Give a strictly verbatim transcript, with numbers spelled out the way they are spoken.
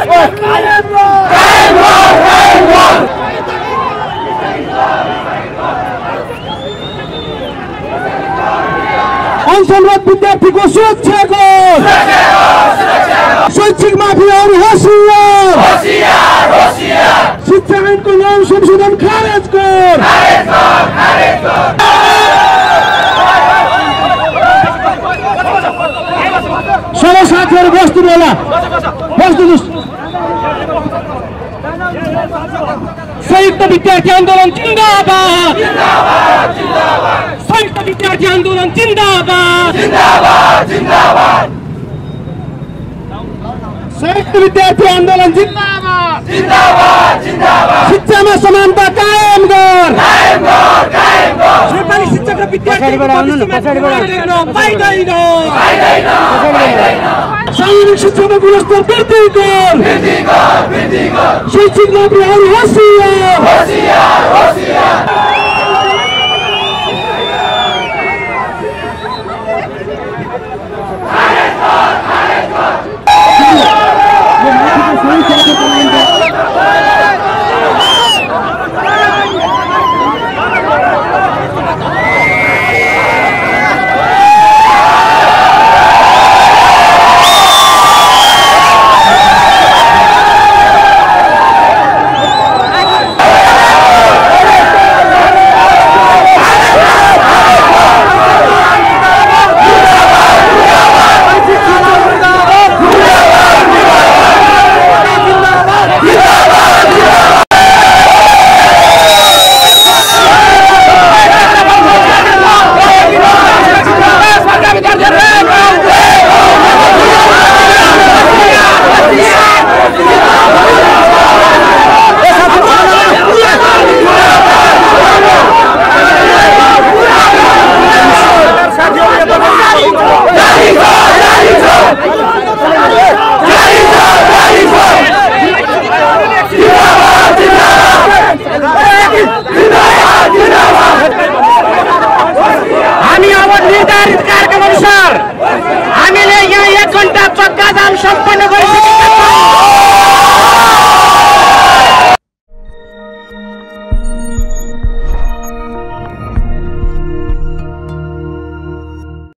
अनसनरत विद्यार्थीको सुरक्षाको शैक्षिक माफियाहरू होसियार शिक्षा ऐनको नौ संशोधन खारेज कर सबै साथीहरू बस्नु होला बस्नुहोस्। संयुक्त विद्यार्थी आन्दोलन जिन्दाबाद संयुक्त विद्यार्थी आन्दोलन जिन्दाबाद संयुक्त विद्यार्थी आन्दोलन जिन्दाबाद शिक्षामा समानता कायम गर नेपाली शिक्षक र विद्यार्थीको पाइँदैन सार्वजनिक शिक्षामा गुणस्तर वृद्धि गर शैक्षिक नोकरीहरू होसियार हामी अब निर्धारित कार्यक्रम अनुसार हामीले यहाँ एक घण्टा चक्का जाम सम्पन्न गरिसक्यौं।